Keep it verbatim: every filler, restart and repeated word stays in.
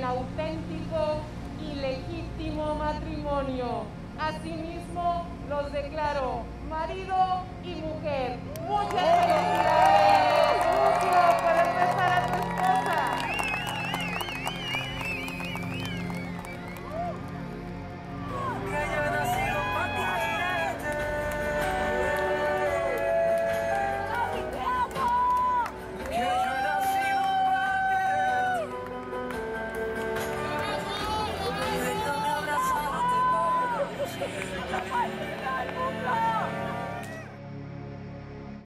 auténtico y legítimo matrimonio. Asimismo, los declaro marido y mujer. ¡Muchas felicidades!